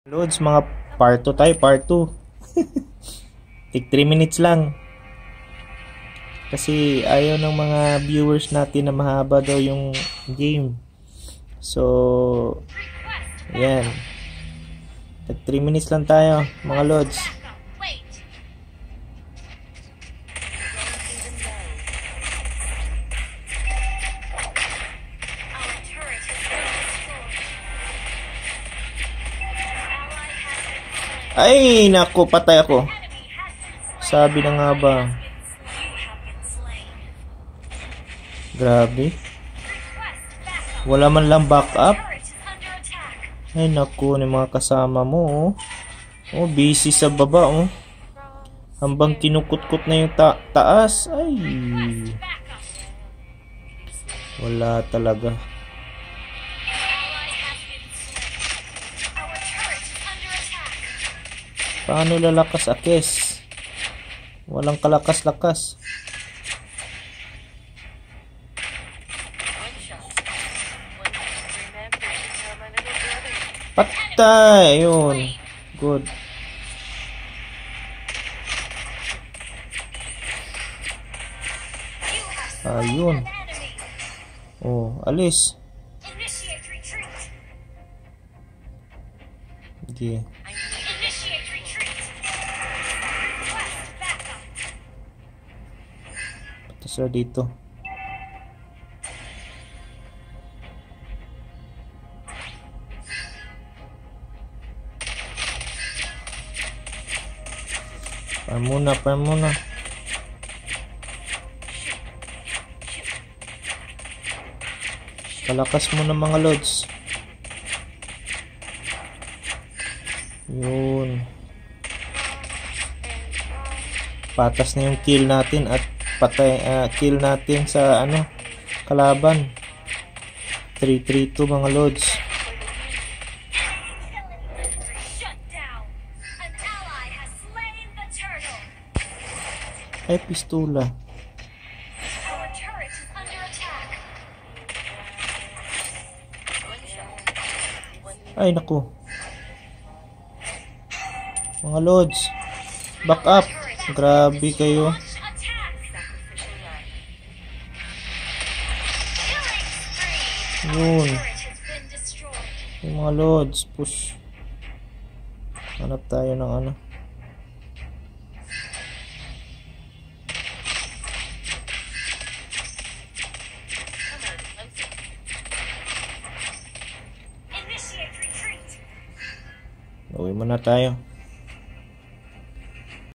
Loads, mga part 2 tayo, part 2. Take 3 minutes lang. Kasi ayaw ng mga viewers natin na mahaba daw yung game. So, ayan. Take 3 minutes lang tayo, mga loads. Ay, naku, patay ako. Sabi na nga ba. Grabe. Wala man lang backup. Ay, naku, ni mga kasama mo, oh. Oh, busy sa baba, oh. Hambang kinukut-kut na yung taas. Ay. Wala talaga. Paano lalakas akes? Walang kalakas-lakas. Patay! Ayun. Good. Ayun. Oh, alis. Okay. Patas dito. Farm muna. Palakas mo na mga loads. Yun. Patas na yung kill natin at patay kill natin sa kalaban. 3-3-2 mga loads. Ay, pistola. Ay, naku. Mga loads, back up. Grabe kayo. Yun. Yung mga loads, push. Hanap tayo ng uwi muna tayo.